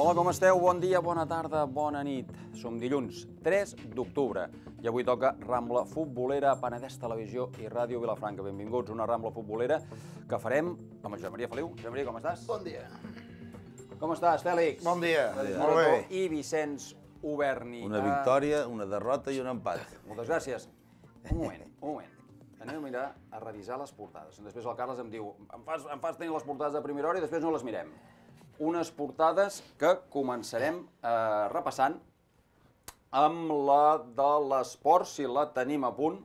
Hola, com esteu? Bon dia, bona tarda, bona nit. Som dilluns 3 d'octubre i avui toca Rambla Futbolera, Penedès Televisió i Ràdio Vilafranca. Benvinguts a una Rambla Futbolera que farem amb el Joan Maria Feliu. Joan Maria, com estàs? Bon dia. Com estàs, Fèlix? Bon dia. Molt bé. I Vicenç Oberni. Una victòria, una derrota i un empat. Moltes gràcies. Un moment. Anem a mirar, a revisar les portades. Després el Carles em diu, em fas tenir les portades de primera hora i després no les mirem. Unes portades que començarem repassant amb la de l'esport, si la tenim a punt.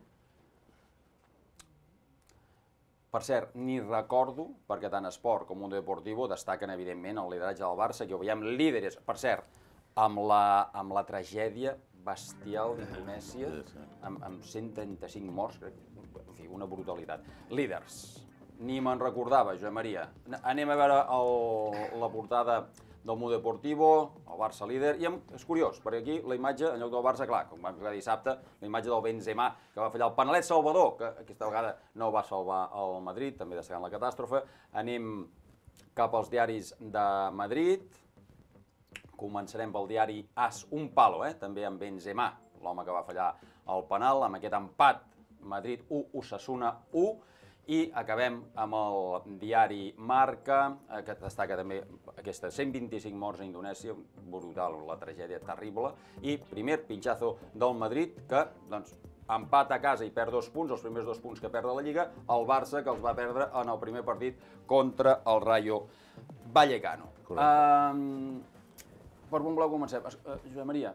Per cert, ni recordo, perquè tant Esport com Mundo Deportivo destaquen evidentment el lideratge del Barça, que ho veiem líderes, per cert, amb la tragèdia bestial d'Indonèsia, amb 135 morts, en fi, una brutalitat. Líders. Ni me'n recordava, Joan Maria. Anem a veure la portada del Mundo Deportivo, el Barça líder, i és curiós, perquè aquí la imatge, en lloc del Barça, clar, com vam veure dissabte, la imatge del Benzema, que va fallar el penalet salvador, que aquesta vegada no va salvar el Madrid, també destacant la catàstrofe. Anem cap als diaris de Madrid. Començarem pel diari AS, un palo, també amb Benzema, l'home que va fallar el penal, amb aquest empat Madrid 1, Osasuna 1, i acabem amb el diari Marca, que destaca també aquestes 125 morts a Indonèsia, brutal, la tragèdia terrible, i primer pinxazo del Madrid, que doncs, empat a casa i perd 2 punts, els primers 2 punts que perd a la Lliga, el Barça, que els va perdre en el primer partit contra el Rayo Vallecano. Per bon blau comencem. Josep Maria,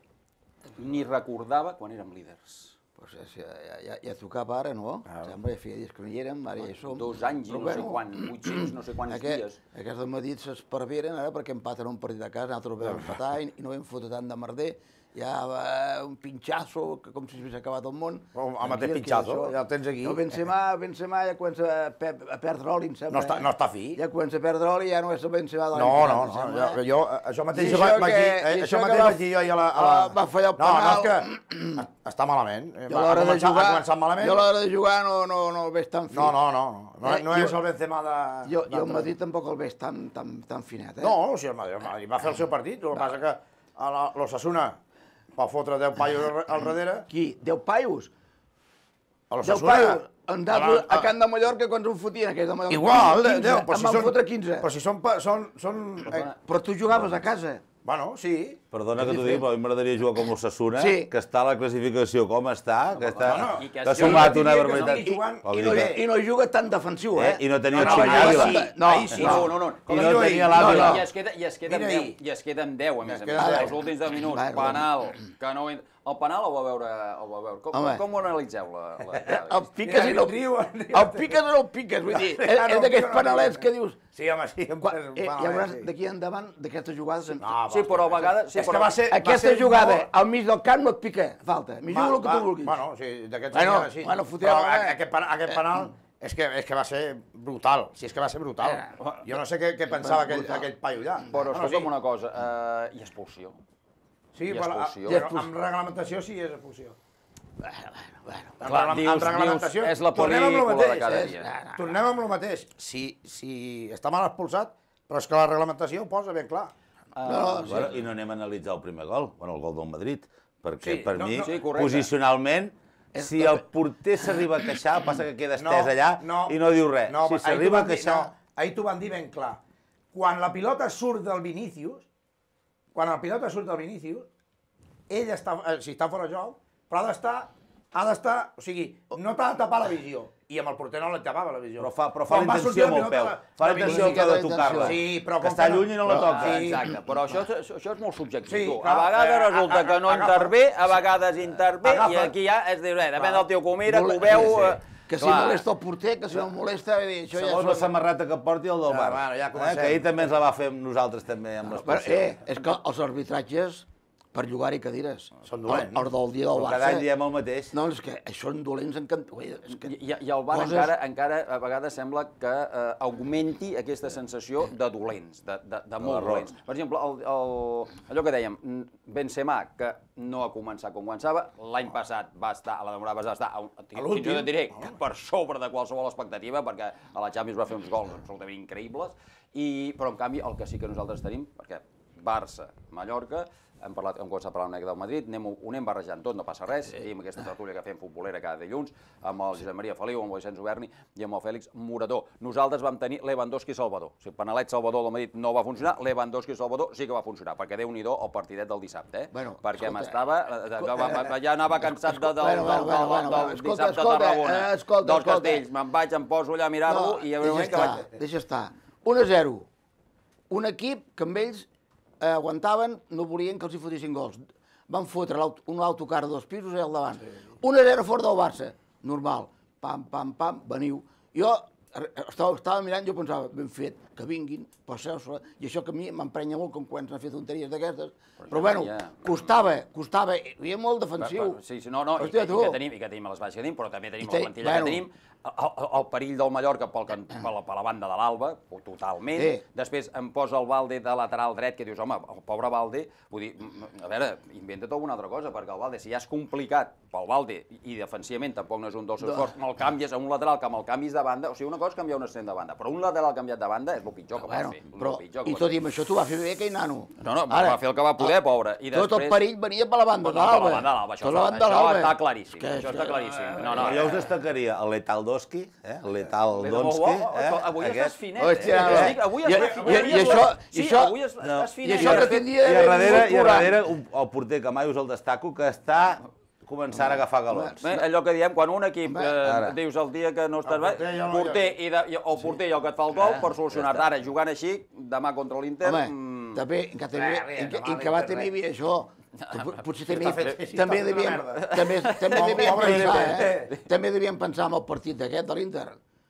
ni recordava quan érem líders. Pues ja tocava ara, no? Sembla que feia dies que no hi érem, ara ja hi som. 2 anys i no sé quants, 800, no sé quants dies. Aquests del Madrid s'esperveren ara perquè empaten un partit a casa, nosaltres vam empatar i no vam fotre tant de merder. Ja va un pinxazo, com si s'hagués acabat el món. El mateix pinxazo, ja el tens aquí. El Benzema ja comença a perdre oli, em sembla. No està fi. Ja comença a perdre oli, ja no és el Benzema de No, jo això mateix vaig dir jo a la... Va fallar el penal. No, és que està malament. Ha començat malament. Jo a l'hora de jugar no veig tan fi. No és el Benzema de... Jo el Madrid tampoc el veig tan finet. No, si el Madrid va fer el seu partit, el que passa que l'Osasuna va fotre 10 paios al darrere. Qui? 10 paios? A 10 paios? A Can de Mallorca, quan se'n fotien aquells de Mallorca? Igual, 10. Em van fotre 15. Però si són... Però tu jugaves a casa. Bueno, sí. Perdona que t'ho digui, però a mi m'agradaria jugar com l'Osasuna, Sí. que està a la classificació com està, que que ha sumat una barbaritat. I no juga tan defensiu, I no tenia Xavi Ávila. No. I no tenia l'Àvila. I es queda amb 10, a més a més, els últims 10 minuts. Penal, que no... El penal el va veure. Com ho analitzeu? El piques i no el piques, vull dir, és d'aquests penalets que dius... Sí, home, sí. Ja veuràs d'aquí endavant, d'aquestes jugades... Sí, però a vegades... Aquesta jugada al mig del camp no et pica falta. M'hi jugo el que tu vulguis. Bueno, sí, d'aquests sí. Però aquest penal és que va ser brutal. Sí, és que va ser brutal. Jo no sé què pensava aquell paio allà. Però escolta'm una cosa, i expulsió. Sí, amb reglamentació sí és expulsió. Clar, dius, és la pel·lícula de cada dia. Tornem amb el mateix. Si està mal expulsat, però és que la reglamentació ho posa ben clar. I no anem a analitzar el primer gol, el gol del Madrid, perquè per mi, correcte. posicionalment, si el porter s'arriba a queixar, passa que queda estès allà i no diu res. Si s'arriba a queixar... Ahir t'ho van dir ben clar. Quan la pilota surt del Vinícius, ell està, si està fora de joc, però ha d'estar, o sigui, no t'ha de tapar la visió. I amb el porter no li tapava la visió. Però fa la intenció amb el peu. Fa la intenció amb el peu de tocar-la. Sí, però que està lluny i no la toca. Exacte, però això és molt subjectiu. A vegades resulta que no intervé, a vegades intervé, i aquí ja és dir, depèn del tio que ho mira, que ho veu... Que si molesta el porter, que si no molesta... Segons la samarreta que porti el del bar. Que ahir també ens la va fer amb nosaltres també, amb l'expulsió. És que els arbitratges, per llogar-hi cadires, són dolents. Els del dia del Barça... Cada any diem el mateix. No, és que són dolents I el bar encara a vegades sembla que augmenti aquesta sensació de dolents, de molt dolents. Per exemple, allò que dèiem, Benzema, que no ha començat com començava, l'any passat va estar, a la temporada passada va estar, fins i tot et diré, per sobre de qualsevol expectativa, perquè a la Champions va fer uns gols absolutament increïbles, però en canvi el que sí que nosaltres tenim, perquè Barça-Mallorca, hem començat a parlar una mica del Madrid, ho anem barrejant tot, no passa res, tenim aquesta tertúlia que fem futbolera cada dilluns, amb el Josep Maria Feliu, amb el Vicenç Oberni i amb el Fèlix Morató. Nosaltres vam tenir Lewandowski-Salvador. O sigui, Penalet-Salvador del Madrid no va funcionar, Lewandowski-Salvador sí que va funcionar, perquè Déu-n'hi-do el partidet del dissabte, perquè m'estava... Ja anava cansat del dissabte a Tarragona, dels Castells, me'n vaig, em poso allà a mirar-lo i... Deixa estar. 1-0. Un equip que amb ells aguantaven, no volien que els hi fotessin gols. Van fotre un autocar de 2 pisos al davant. 1-0 fora del Barça. Normal. Pam, pam, pam, veniu. Jo estava mirant, jo pensava, ben fet, que vinguin, passeu-se-la, i això que a mi m'emprenya molt com quan s'han fet tonteries d'aquestes, però bueno, costava, hi havia molt defensiu. Sí, i que tenim a les bases que tenim, però també tenim la plantilla que tenim, el perill del Mallorca per la banda de l'Alba, totalment, després em posa el Valde de lateral dret, que dius, home, el pobre Valde, vull dir, a veure, inventa't alguna altra cosa, perquè el Valde, si ja és complicat pel Valde, i defensivament tampoc no és un dels seus forts, me'l canvies a un lateral, que me'l canvis de banda, o sigui, una cosa és canviar un extrem de banda, però un lateral canviat de banda és el pitjor que pots fer. I tot i amb això t'ho va fer bé aquell nano. No, va fer el que va poder, pobre. Tot el perill venia per la banda de l'Alba. Això està claríssim, això està claríssim. Jo us destacaria el Letal Donski, el Letal Donski. Avui estàs finet. Avui estàs finet. I a darrere el porter, que mai us el destaco, que està començant a agafar galons. Allò que diem, quan un equip dius el dia que no estàs bé, el porter i el que et fa el gol per solucionar-te. Ara, jugant així, demà contra l'Inter... Home, també, en que va tenir això, potser també devien pensar en el partit d'aquest de l'Inter.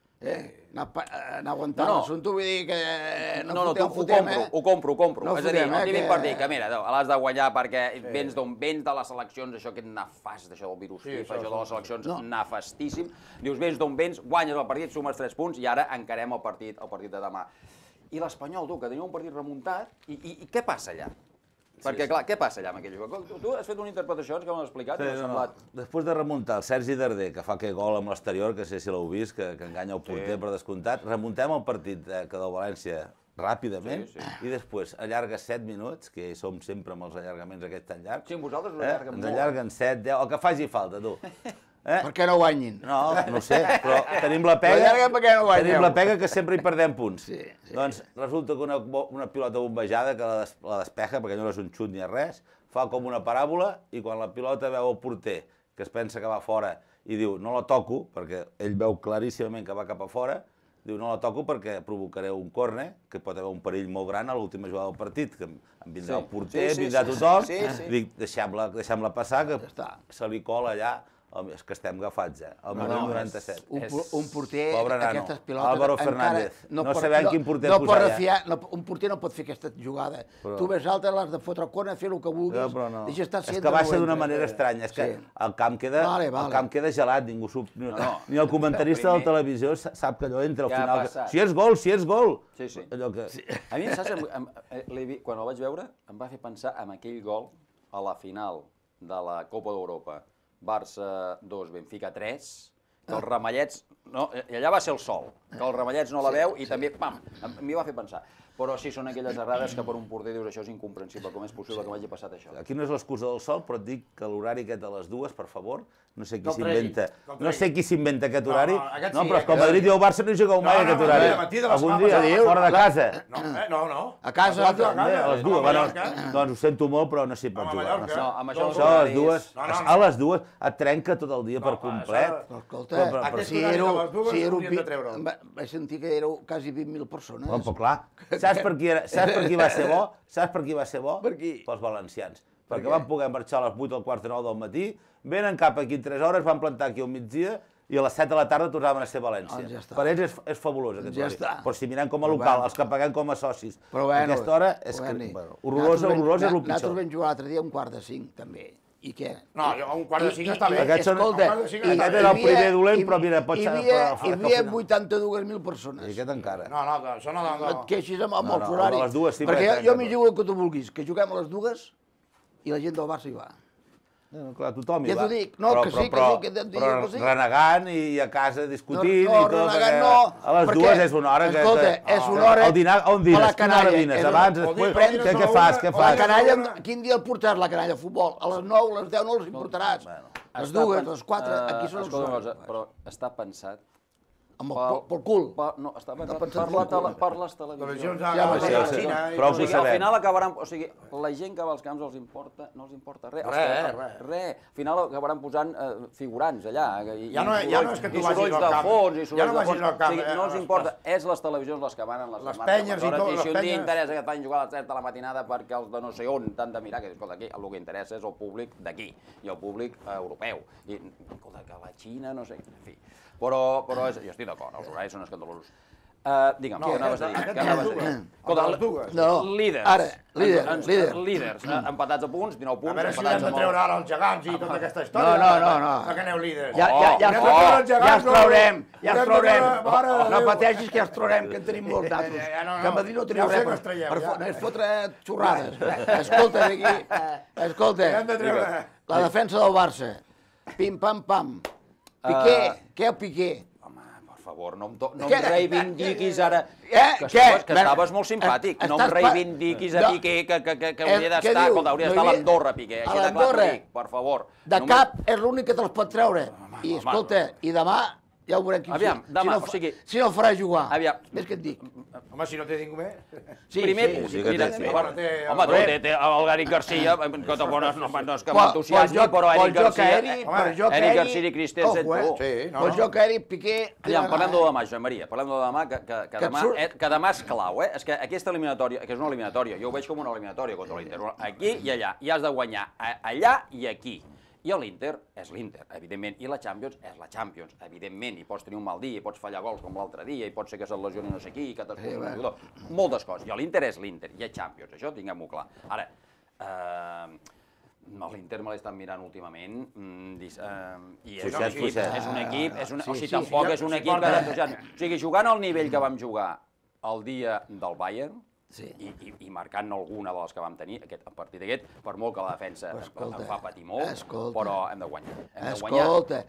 Anar aguantant l'assumpte, vull dir que no fotem, ho compro. És a dir, el típic partit, que mira, l'has de guanyar perquè vens d'on vens de les seleccions, això que és nefast, això del virus FIFA, això de les seleccions nefastíssim. Dius, vens d'on vens, guanyes el partit, sumes 3 punts i ara encarem el partit de demà. I l'Espanyol, tu, que tenia un partit remuntat, i què passa allà? Perquè, clar, què passa allà amb aquell jugador? Tu has fet una interpretació, que m'han explicat, m'ha semblat... Després de remuntar el Sergi Darder, que fa aquell gol amb l'exterior, que sé si l'heu vist, que enganya el porter per descomptat, remuntem el partit que del València ràpidament, i després allarga 7 minuts, que som sempre amb els allargaments aquests tan llargs. Sí, amb vosaltres l'allarguen molt. Ens allarguen 7, 10, el que faci falta, tu. Per què no guanyin? No sé, però tenim la pega que sempre hi perdem punts. Doncs resulta que una pilota bombejada que la despeja, perquè no és un xut ni res, fa com una paràbola i quan la pilota veu el porter, que es pensa que va fora, i diu no la toco, perquè ell veu claríssimament que va cap a fora, diu no la toco perquè provocaré un córner, que pot haver un perill molt gran a l'última jugada del partit, que em vindrà el porter, vindrà tothom, dic deixem-la passar, que se li cola allà. És que estem agafats, al minut 97. Un porter, aquestes pilotes... Álvaro Fernández. No sabem quin porter posar allà. Un porter no pot fer aquesta jugada. Tu ves alta, l'has de fotre el córner, fer el que vulguis. És que baixa d'una manera estranya. És que el camp queda gelat, ningú sap... Ni el comentarista de la televisió sap que allò entra al final. Si és gol, si és gol! A mi, saps, quan el vaig veure, em va fer pensar en aquell gol a la final de la Copa d'Europa. Barça 2, Benfica 3, que els Ramallets... I allà va ser el sol, que els Ramallets no la veu i també, pam, m'hi va fer pensar. Però sí, són aquelles errades que per un porter dius això és incomprensible, com és possible que m'hagi passat això. Aquí no és l'excusa del sol, però et dic que l'horari aquest de les 2, per favor, no sé qui s'inventa aquest horari. No, però és que el Madrid i el Barça no hi jugueu mai aquest horari. Algun dia, fora de casa. No. A casa. A les 2. Doncs ho sento molt, però no s'hi pot jugar. Això a les 2 et trenca tot el dia per complet. Escolta, vaig sentir que éreu quasi 20.000 persones. Però clar, saps per qui va ser bo? Saps per qui va ser bo? Per qui? Pels valencians. Perquè van poder marxar a les 8 o 8:45 del matí, venen cap aquí 3 hores, van plantar aquí al migdia i a les 7 de la tarda tornaven a ser a València. Per ells és fabulós aquest horari. Però si mirem com a local, els que paguem com a socis, aquesta hora és horrorosa és el pitjor. Nosaltres vam jugar l'altre dia a 4:45, també. I què? No, a 4:45 està bé. Aquest era el primer dolent, però mira, pot ser... Hi havia 82.000 persones. I aquest encara. No, això no... Et queixis amb els horaris. Perquè jo m'hi jugo el que tu vulguis, que juguem a les 2 i la gent del Barça hi va. Clar, tothom hi Ja va. t'ho dic, no, que sí, que hem de dir que sí. Però renegant i a casa discutint i No, tot, renegant perquè no. a les dues és una hora que... Escolta, és una hora... El dinar, on dines? Quina hora dines? Abans, després? Què fas? La canalla, quin dia el portaràs, la canalla de futbol? A les 9, a les 10 no els importaràs. A les 2, a les 4, aquí són els horts. Però està pensat... Pel cul. No, està pensat per les televisions. Prou que Al final acabaran... O sigui, la gent que va als camps no els importa res. Res. Al final acabaran posant figurants allà. Ja no és que tu vagis al camp. Ja no vagis al camp. No els importa. És les televisions les que van en les penyes i tot. I si un dia interessa que et facin jugar a les 7 de la matinada perquè els de no sé on t'han de mirar, que escolta, aquí el que interessa és el públic d'aquí i el públic europeu. I, escolta, que la Xina, no sé... En fi. Però jo estic d'acord, els horaris són escandalosos. Digue'm, què anaves a dir? No, líders. Líders. Empatats a punts, 19 punts. A veure si hem de treure ara els gegants i tota aquesta història. No. Que aneu líders. Ja els traurem. No pateixis que ja els traurem, que en tenim molts d'altres. Que a Madrid no teniu res. No és fotre xorrades. Escolta, escolta, la defensa del Barça. Pim, pam, pam. Piqué, què és Piqué? Home, per favor, no em reivindiquis ara... Que estaves molt simpàtic. No em reivindiquis a Piqué, que hauria d'estar... Escolta, hauria d'estar a l'Andorra, Piqué. Així de clar t'ho dic, per favor. De cap és l'únic que te'ls pot treure. I escolta, i demà ja ho veurem qui aviam, demà, o sigui... Si no el farà jugar. Aviam. Ves què et dic. Home, si no té ningú més... Primer punt. Home, tu té el Gary Garcia, que no és que m'entusiasmi, però Eric Garcia i Christensen, tu. Pues jo que Eric Piqué... Aviam, parlem de demà, Joan Maria, parlem de demà, que demà és clau, eh? És que aquesta eliminatòria, que és una eliminatòria, jo ho veig com una eliminatòria contra l'Inter, aquí i allà, i has de guanyar allà i aquí. I l'Inter és l'Inter, evidentment, i la Champions és la Champions, evidentment, i pots tenir un mal dia, i pots fallar gols com l'altre dia, i pot ser que se't lesioni no sé qui, que moltes coses. I l'Inter és l'Inter, i és Champions, això tinguem-ho clar. Ara, l'Inter me l'he estat mirant últimament, i és un equip, o sigui, tampoc és un equip que d'entusiasme. O sigui, jugant al nivell que vam jugar el dia del Bayern, i marcant alguna de les que vam tenir, a partir d'aquest, per molt que la defensa em fa patir molt, però hem de guanyar. Escolta,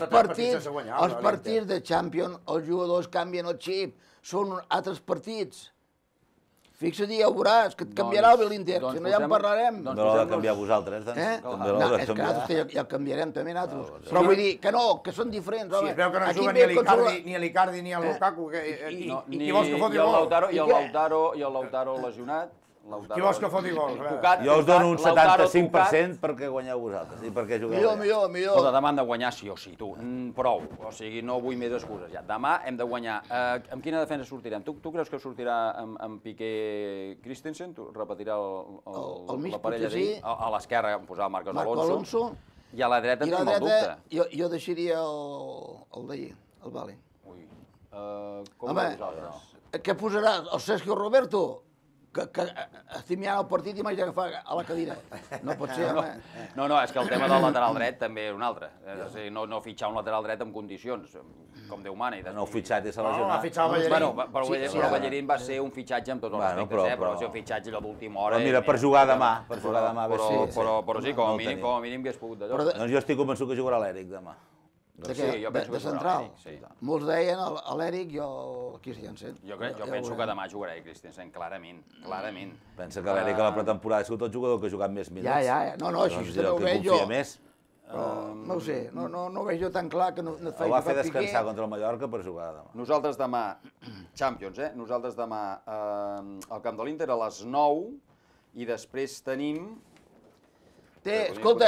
els partits de Champions, els jugadors canvien el xip, són altres partits. Fixa't, ja ho veuràs, que et canviarà l'Inter, si no ja en parlarem. No l'heu de canviar vosaltres, doncs. No, és que nosaltres ja el canviarem també nosaltres. Però vull dir que no, que són diferents, home. Si es veu que no juga ni l'Icardi ni el Lukaku, qui vols que foti gol? I el Lautaro lesionat. Qui vols que foti gol? Jo us dono un 75% perquè guanyeu vosaltres i perquè jugueu. Millor. Escolta, demà hem de guanyar sí o sí, tu. Prou. O sigui, no vull més excuses ja. Demà hem de guanyar. Amb quina defensa sortirem? Tu creus que sortirà amb Piqué Christensen? Tu repetirà la parella d'ahir? A l'esquerra em posava Marcos Alonso. I a la dreta en tenim el dubte. Jo deixaria el d'ahir, el Vali. Ui. Com ho vosaltres? Què posarà? El Sergio Roberto? Que estic mirant el partit i m'haig d'agafar a la cadira. No pot ser, home. No, és que el tema del lateral dret també és un altre. És a dir, no fitxar un lateral dret en condicions, com Déu mana. No, fitxat i s'ha lesionat. No, fitxar el Bellerín. Però Bellerín va ser un fitxatge amb tots els respectes, però va ser un fitxatge allò d'última hora. Però mira, per jugar demà. Però sí, com a mínim hagués pogut d'allò. Doncs jo estic convençut que jugarà l'Eric demà. De central. Molts deien l'Eric i el Christensen. Jo penso que demà jugarà Christensen, clarament. Pensa que l'Eric a la pretemporada ha sigut el jugador que ha jugat més minuts. Ja. No, així també ho veig jo. No ho sé, no ho veig jo tan clar que no et faig jugar Piqué. El va fer descansar contra el Mallorca per jugar demà. Nosaltres demà, Champions, nosaltres demà al camp de l'Inter a les 9 i després tenim... Escolta,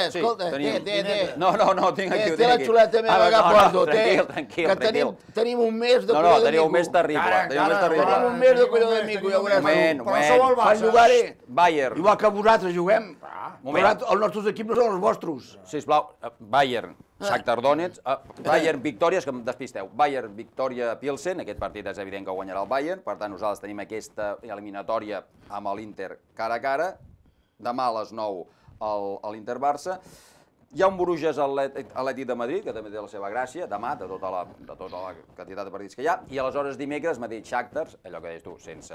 No, tinc aquí. Té la xuleta meva que porto, tranquil. Tenim un mes de colló de mico. Tenim un mes terrible. Tenim un mes de colló de mico, ja veuràs. Moment. Fan jugar-hi. Bayern. Igual que vosaltres juguem. Els nostres equips no són els vostres. Sisplau, Bayern, Shakhtar Donetsk, Bayern, Victòria, és que em despisteu. Bayern, Victòria, Pilsen, aquest partit és evident que guanyarà el Bayern, per tant nosaltres tenim aquesta eliminatòria amb l'Inter cara a cara. Demà a les 9 a l'Inter-Barça. Hi ha un Bruges Atlètic de Madrid, que també té la seva gràcia, demà, de tota la quantitat de partits que hi ha, i aleshores dimecres Madrid-Shakhtar, allò que deies tu, sense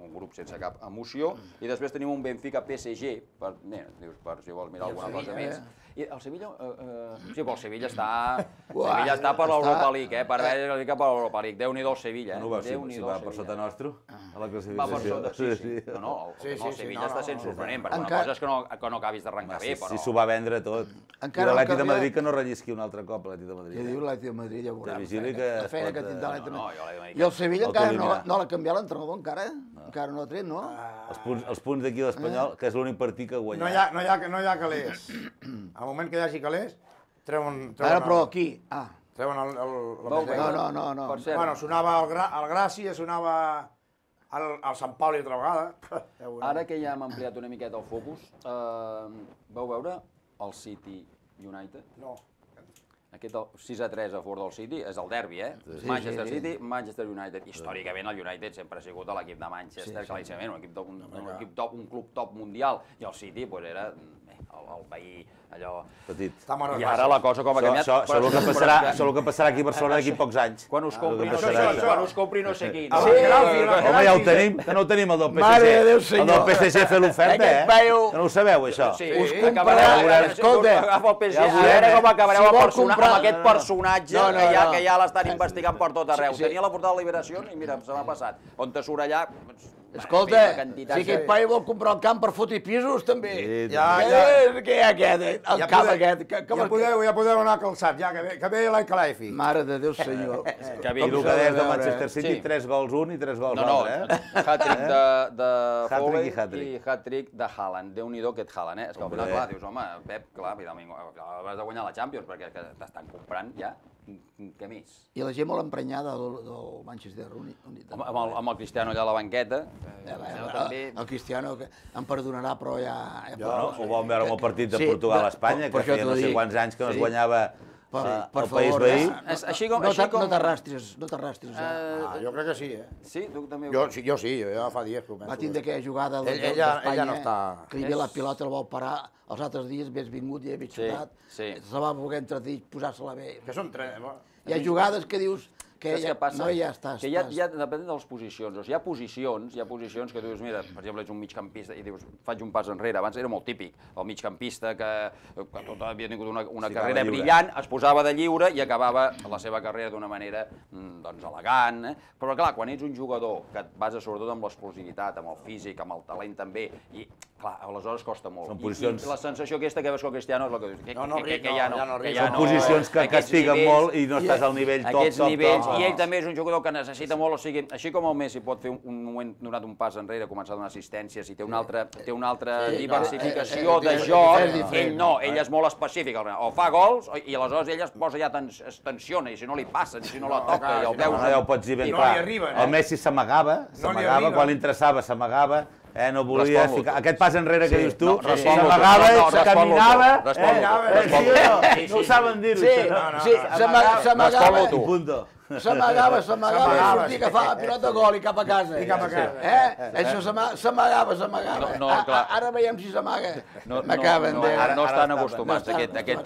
un grup sense cap emoció, i després tenim un Benfica-PSG, per si vols mirar alguna cosa més. I el Sevilla, sí, però el Sevilla està per l'Europa League, per veure per l'Europa League. Déu-n'hi-do el Sevilla, No ho veus, si va per sota nostre, a la classificació. Va per sota, sí. No, el Sevilla està sent sorprenent, perquè una cosa és que no acabis d'arrencar bé, però... Si s'ho va vendre tot. I l'Atlètic de Madrid que no rellisqui un altre cop, l'Atlètic de Madrid. Ja diu l'Atlètic de Madrid, ja veurem. La feina que tindrà l'Atlètic de Madrid. I el Sevilla encara no l'ha canviat l'entrenador, encara? Encara no l'ha tret, no? Els punts d'aquí a l'Espanyol, que és l'únic partit que ha guanyat. No hi ha calés. Al moment que hi hagi calés, treuen... Ara, però aquí... Treuen el... No. Bueno, sonava el Gràcia, sonava el Sant Pau altra vegada. Ara que ja hem ampliat una miqueta el focus, vau veure el City United? No. Aquest 6-3 a favor del City és el derbi, Manchester City, Manchester United. Històricament el United sempre ha sigut l'equip de Manchester, claríssimament, un club top mundial, i el City era el veí allò... Petit. I ara la cosa com ha canviat. Això el que passarà aquí a Barcelona d'aquí pocs anys. Quan us compri no sé qui. Home, ja ho tenim, que no ho tenim el del PSG. Mare de Déu, senyor. El del PSG fer l'oferta, Que no ho sabeu, això. Us agafa el PSG, a veure com acabareu amb aquest personatge que ja l'estan investigant per tot arreu. Tenia la portada de Liberació i mira, se m'ha passat. On te surt allà... Escolta, si aquest paio vol comprar el camp per fotre pisos, també. Què hi ha aquest? El camp aquest. Ja podeu anar calçat, ja, que ve l'Alcalaifi. Mare de Déu, senyor. I el que deies de Manchester City, 3 gols un i 3 gols l'altre, Hat-trick de Foley i hat-trick de Haaland. Déu-n'hi-do aquest Haaland, És que al final, clar, dius, home, Pep, clar, has de guanyar la Champions perquè t'estan comprant ja. Què més? I la gent molt emprenyada del Manchester United. Amb el Cristiano allà a la banqueta. El Cristiano em perdonarà, però ja... Ho vam veure amb el partit de Portugal a Espanya, que feia no sé quants anys que no es guanyava el país veí. No t'arrastris. Jo crec que sí, Sí? Tu també? Jo sí, ja fa dies que ho penso. Va tindre aquella jugada d'Espanya, que li ve la pilota, el vol parar, els altres dies vés vingut i havia xutat, se va voler entredir, posar-se-la bé. Que són tres, Hi ha jugades que dius que no ja estàs. Que ja depèn de les posicions. Hi ha posicions que tu dius, mira, per exemple, ets un migcampista i dius, faig un pas enrere. Abans era molt típic, el migcampista que tot havia tingut una carrera brillant, es posava de lliure i acabava la seva carrera d'una manera elegant. Però clar, quan ets un jugador que et basa sobretot amb l'explosivitat, amb el físic, amb el talent també, i clar, aleshores costa molt. I la sensació aquesta que veus que el Cristiano és el que dius, que ja no. Són posicions que castiguen molt i no estàs al nivell top. I ell també és un jugador que necessita molt, o sigui, així com el Messi pot fer un moment donat un pas enrere, començar a donar assistències i té una altra diversificació de joc, ell no, ell és molt específic, o fa gols i aleshores ell es posa ja, es tensiona i si no li passen, si no la toca i el veus... Ja ho pots dir ben clar, el Messi s'amagava, quan li interessava s'amagava, no volia ficar... Aquest pas enrere que dius tu, s'amagava, caminava... No ho saben dir-ho, això. S'amagava, s'amagava, sortia que fa la pilota gol i cap a casa. Això s'amagava. Ara veiem si s'amaga. M'acaben de... No estan acostumats a aquest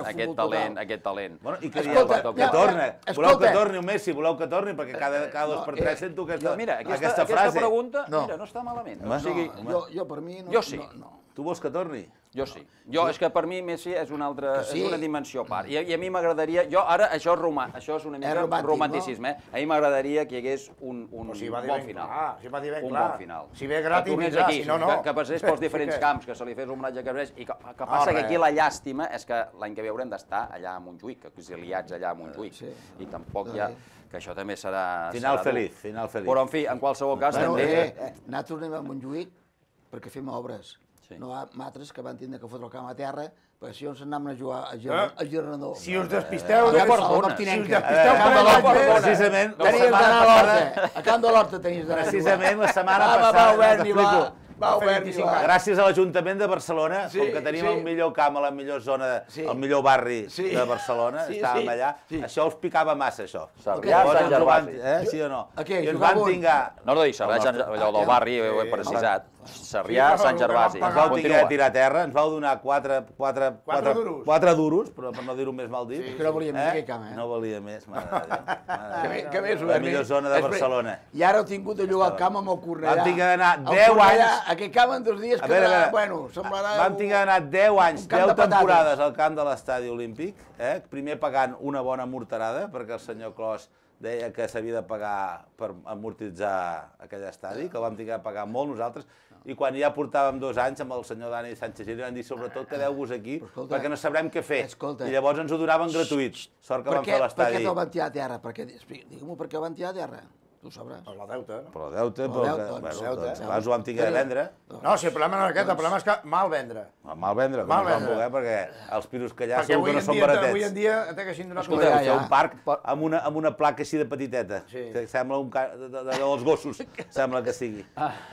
talent. I què dieu? Que torni. Voleu que torni un Messi? Voleu que torni? Perquè cada 2 per 3 sento aquesta frase. Aquesta pregunta, mira, no està malament. Jo, per mi, no. Jo sí. Tu vols que torni? Jo sí. És que per mi Messi és una dimensió a part. I a mi m'agradaria... Ara, això és una mica romanticisme, A mi m'agradaria que hi hagués un bon final. Si va dir ben clar. Un bon final. Si ve gratis, vindrà, si no, no. Que passés pels diferents camps, que se li fes l'homenatge a Cabrés, i que passa que aquí la llàstima és que l'any que ve haurem d'estar allà a Montjuïc, exiliats allà a Montjuïc. I tampoc hi ha... que això també serà... Final feliç. Però, en fi, en qualsevol cas, també... Nosaltres anem a Montjuïc perquè fem obres. No altres que van tindre que fotre el camp a terra, perquè si no se'n anaven a jugar a Girnador. Si us despisteu... Precisament... Tenies d'anar a l'Horta. A Camp de l'Horta tenies d'anar a jugar. Precisament la setmana passada... T'explico. Gràcies a l'Ajuntament de Barcelona, com que tenim el millor camp a la millor zona, el millor barri de Barcelona, estàvem allà, això els picava massa, això. Sarrià, Sant Gervasi. Sí o no? I ens van tingar... No, Sarrià, allò del barri, ho he precisat. Sarrià, Sant Gervasi. Ens vau tinguer a tirar a terra, ens vau donar 4 duros, però per no dir-ho més mal dit. És que no valia més aquell camp, No valia més, mare de Déu. Que més, la millor zona de Barcelona. I ara heu tingut de llogar el camp amb el Cornellà. Vam tinguer d'anar 10 anys... Aquell camp en 2 dies quedarà, bueno, semblarà... Vam tinguer d'anar 10 anys, 10 temporades al camp de l'estadi olímpic, primer pagant una bona morterada, perquè el senyor Clos deia que s'havia de pagar per amortitzar aquell estadi, que el vam tinguer de pagar molt nosaltres, i quan ja portàvem 2 anys amb el senyor Dani Sánchez Gili vam dir sobretot quedeu-vos aquí perquè no sabrem què fer. I llavors ens ho donaven gratuït. Sort que vam fer l'estadi. Per què te'l van tirar a terra? Digue'm-ho, per què el van tirar a terra? Tu ho sabràs. Per la deuta. Per la deuta, abans ho vam tinguer de vendre. No, si el problema no és aquest, el problema és que mal vendre. Mal vendre, com ens vam poder, perquè els piros que hi ha segur que no són Perquè baratets. avui en dia té que donat... Escolteu, fer un parc amb una placa així de petiteta. Sembla dels gossos, sembla que sigui.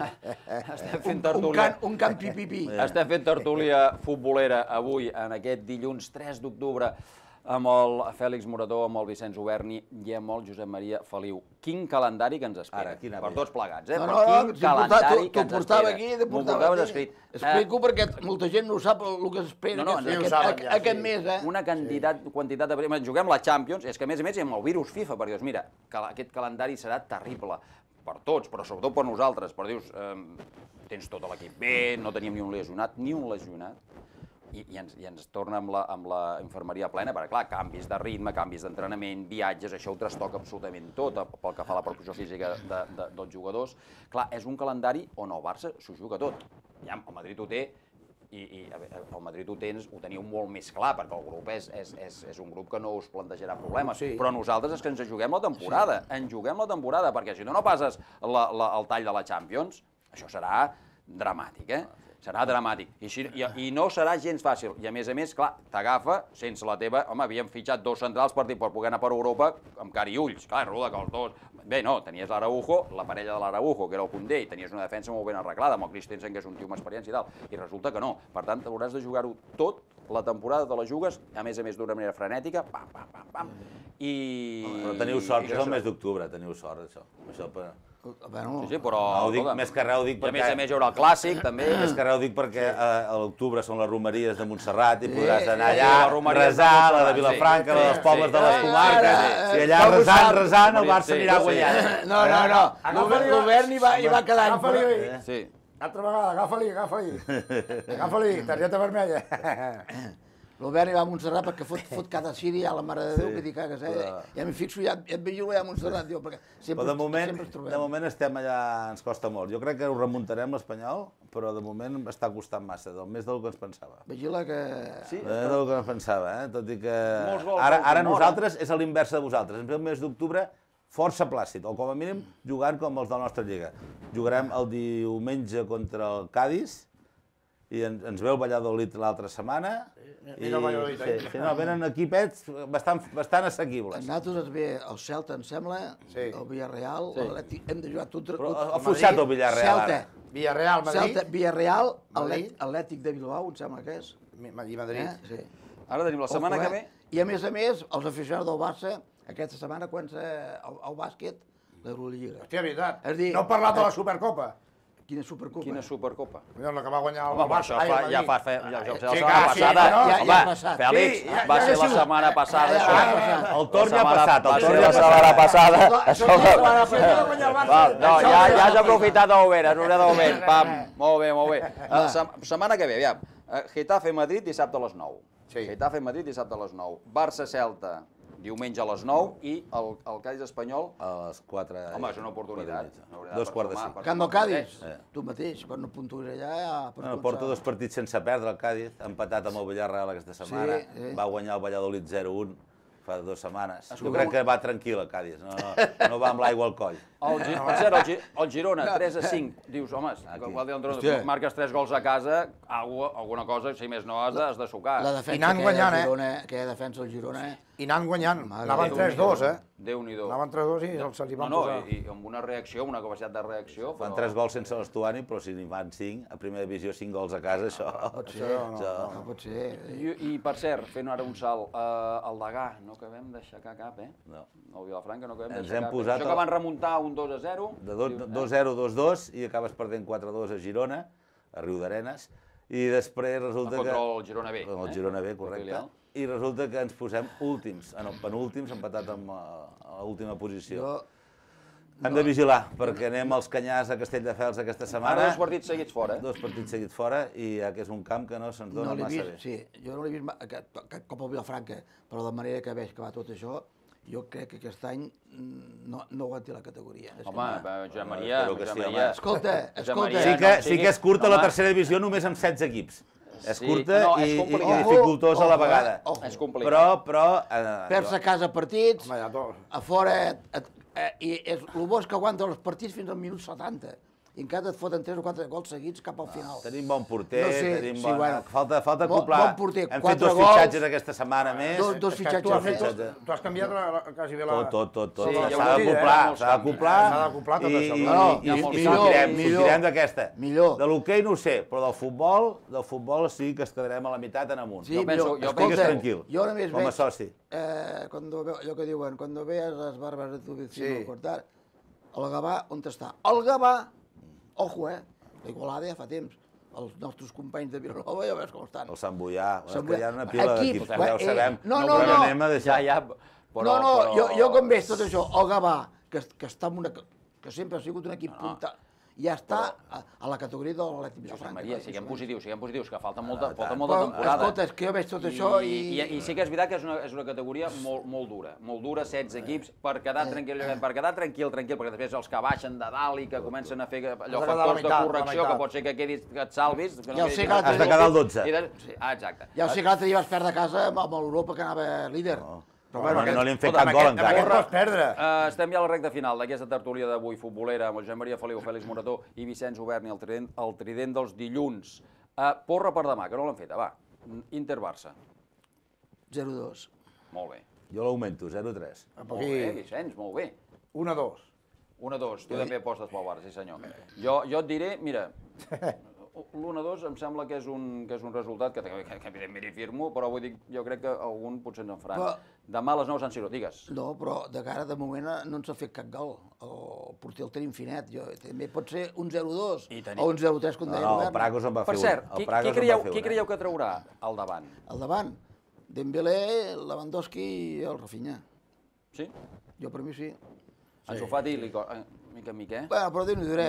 Estem fent tertúlia. Un camp pipipi. Estem fent tertúlia futbolera avui, en aquest dilluns 3 d'octubre, amb el Fèlix Morató, amb el Vicenç Oberni i amb el Josep Maria Feliu. Quin calendari que ens espera, per tots plegats, però quin calendari que ens espera. M'ho portaves escrit. Explico perquè molta gent no sap el que s'espera aquest mes. Una quantitat de... Juguem la Champions, és que a més i amb el virus FIFA, perquè dius, mira, aquest calendari serà terrible per tots, però sobretot per nosaltres, però dius, tens tot l'equip bé, no teníem ni un lesionat, i ens torna amb la infermeria plena, perquè clar, canvis de ritme, canvis d'entrenament, viatges, això ho trastoca absolutament tot pel que fa a la proporció física dels jugadors. Clar, és un calendari on el Barça s'ho juga tot. Ja, el Madrid ho té, i el Madrid ho teniu molt més clar, perquè el grup és un grup que no us plantejarà problemes, però nosaltres és que ens juguem la temporada, perquè si no passes el tall de la Champions, això serà dramàtic, Serà dramàtic. I no serà gens fàcil. I a més, clar, t'agafa sense la teva... Home, havíem fitxat 2 centrals per poder anar per Europa amb cara i ulls. Clar, resulta que els dos... Bé, no, tenies l'Araujo, la parella de l'Araujo, que era el Koundé, i tenies una defensa molt ben arreglada, amb el Christensen, que és un tio amb experiència i tal. I resulta que no. Per tant, hauràs de jugar-ho tot, la temporada te la jugues, a més d'una manera frenètica, pam, pam, pam, pam. Però teniu sort, que és el mes d'octubre, teniu sort, això. Sí, però... Més que res ho dic perquè... A més hi haurà el clàssic, també. Més que res ho dic perquè a l'octubre són les romeries de Montserrat i podràs anar allà a resar, la de Vilafranca, la dels pobles de les comarques, i allà resant, el Barça anirà guanyant. No, l'Obert hi va quedar... Sí. Altra vegada, agafa-li, targeta vermella. L'Obert hi va a Montserrat perquè fot cada Siri a la Mare de Déu, que t'hi cagues, Ja m'hi fixo, ja et veig allà a Montserrat, perquè sempre ens trobem. De moment estem allà, ens costa molt. Jo crec que ho remuntarem l'Espanyol, però de moment està costant massa, més del que ens pensava. Vigila que... Sí, del que ens pensava, tot i que... Ara nosaltres és a l'inversa de vosaltres. Ens ve el mes d'octubre força plàcid, o com a mínim jugant com els de la nostra lliga. Jugarem el diumenge contra el Cádiz, i ens ve el Valladolid l'altra setmana. Venen equipets bastant assequibles. A nosaltres ens ve el Celta, em sembla, el Villarreal, hem de jugar tot... Però ha fluixat el Villarreal ara. Villarreal, Madrid. Villarreal, Atlètic de Bilbao, em sembla que és. I Madrid. Ara tenim la setmana que ve. I a més, els aficionats del Barça, aquesta setmana comença el bàsquet, l'Eurolliga. Hòstia, veritat. No he parlat de la Supercopa. Quina Supercopa? Quina Supercopa? La que va guanyar el Barça. Home, ja fa la setmana passada. Home, Fèlix, va ser la setmana passada. El torn ja ha passat. Va ser la setmana passada. No, ja has aprofitat el vent, has obert el vent. Pam, molt bé. Setmana que ve, aviam. Getafe Madrid dissabte a les 9. Getafe Madrid dissabte a les 9. Barça-Celta diumenge a les 9 i el Cádiz espanyol a les 4. Home, és una oportunitat. 2:45. Camp del Cádiz? Tu mateix, quan no puntuïs allà... Porta 2 partits sense perdre el Cádiz, ha empatat amb el Villarreal aquesta setmana, va guanyar el Valladolid 0-1 fa 2 setmanes. Jo crec que va tranquil el Cádiz, no va amb l'aigua al coll. Per cert, el Girona, 3-5. Dius, home, marques 3 gols a casa, alguna cosa, si més no, has de sucar. La defensa aquella defensa del Girona, I anant guanyant. Anaven 3-2, Déu-n'hi-do. Anaven 3-2 i se'ls hi van posar. I amb una reacció, amb una capacitat de reacció. Fan 3 gols sense l'Estuani, però si n'hi van 5, a primera divisió 5 gols a casa, això... No pot ser. I per cert, fent ara un salt, el Degà, no acabem d'aixecar cap, No. El Vilafranca no acabem Ens d'aixecar hem cap. posat Això que van remuntar un 2-0. De 2-0, 2-2, i acabes perdent 4-2 a Girona, a Riudarenes, i després resulta que... Contra el Girona B. El Girona B, correcte. I resulta que ens posem últims, penúltims, empatat amb l'última posició. Hem de vigilar, perquè anem als Canyars a Castelldefels aquesta setmana. Ara 2 partits seguits fora, 2 partits seguits fora, i que és un camp que no se'ns dona massa bé. Sí, jo no l'he vist aquest cop al Vilafranca, però de manera que veig que va tot això, jo crec que aquest any no aguanti la categoria. Home, Josep Maria... Escolta... Sí que és curta la tercera divisió només amb 16 equips. És curta i dificultosa a la vegada. És complicat. Però... Perds a casa partits, a fora... I el bo és que aguanta els partits fins al minut 70. I encara et foten 3 o 4 gols seguits cap al final. Tenim bon porter, tenim bon... Falta acoplar. Bon porter, hem fet 2 fitxatges aquesta setmana més. Dos fitxatges. Tu has canviat quasi bé la... Tot. S'ha d'acoplar tot això. I sortirem d'aquesta. De l'hoquei no ho sé, però del futbol sí que es quedarem a la meitat en amunt. Sí, estigues tranquil, com a soci. Allò que diuen, cuando veas las barbas de tu vecino cortar, el Gavà, on està? El Gavà, ojo, la Igualada ja fa temps. Els nostres companys de Vilanova ja veus com estan. El Sant Boià, hi ha una pila d'equips, ja ho sabem. No, anem a deixar. Jo com veig tot això, el Gavà, que està en una... que sempre ha sigut un equip punta, ja està a la categoria de l'Atlètic Vilafranca. Maria, siguem positius, que falta molta temporada. Escolta, és que jo veig tot això i... I sí que és veritat que és una categoria molt dura, 16 equips, per quedar tranquil, perquè després els que baixen de dalt i que comencen a fer allò factors de correcció, que pot ser que et salvis... Has de quedar al 12. Exacte. Ja ho sé que l'altre dia vas perdre a casa amb l'Europa, que anava líder. Però no li hem fet cap gol encara. Aquest pots perdre. Estem ja a la recta final d'aquesta tertúlia d'avui futbolera amb el Josep Maria Feliu, Fèlix Morató i Vicenç Oberni, el trident dels dilluns. Porra per demà, que no l'han feta, va. Inter-Barça. 0-2. Molt bé. Jo l'augmento, 0-3. Molt bé, Vicenç, molt bé. 1-2. 1-2, tu també apostes pel Barça, sí senyor. Jo et diré, mira, l'1-2 em sembla que és un resultat que evidentment hi firmo, però vull dir, jo crec que algun potser ens en faran. Demà a les 9 Sant Siro, digues. No, però de cara, de moment no ens ha fet cap gol. El porter el tenim finet. També pot ser un 0-2 o un 0-3, com deia el Pragos en va fer un. Per cert, qui creieu que traurà al davant? Al davant? Dembélé, Lewandowski i el Rafinha. Sí? Jo per mi sí. Ansu Fati, mica en mica, Bueno, però Déu-n'hi duré.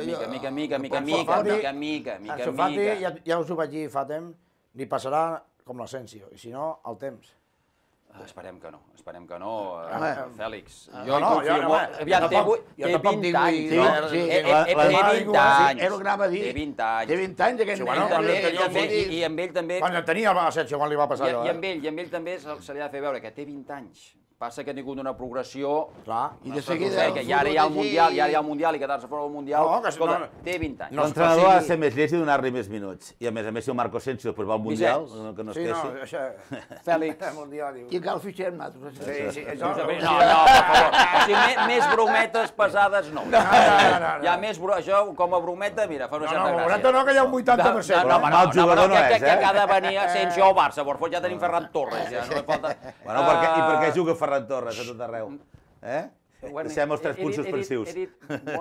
Mica. Ansu Fati, ja us ho vaig dir fa temps, li passarà com l'Asensio, i si no, el temps. Esperem que no, Fèlix. Jo confirmo... Aviam, té 20 anys. Té 20 anys. Era el que anava a dir. Té 20 anys. Té 20 anys, aquest nen. I amb ell també... Quan tenia l'Asensio, quan li va passar allò. I amb ell també se li ha de fer veure que té 20 anys. Passa que ha tingut una progressió... Clar. I de seguida... I ara hi ha el Mundial, i quedar-se fora del Mundial... Escolta, té 20 anys. L'entrenador ha de ser més llest i donar-li més minuts. I a més, si el Marco Asensio després va al Mundial, que no es queixi. Sí, no, això... Fèlix. I encara el fitxem nosaltres. Sí, no, per favor. O sigui, més brometes pesades no. Hi ha més... Això, com a brometa, mira, fa una certa gràcia. No, brometa no, que hi ha un 80%. No, que ha de venir Asensio o Barça, per ja tenim Ferran Torres. I per què juga Ferran Torres a tot arreu? Deixem els 3 punts suspensius.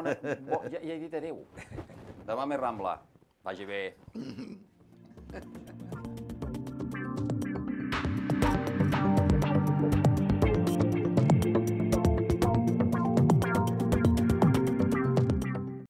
Ja he dit adéu. Demà més Rambla. Vagi bé.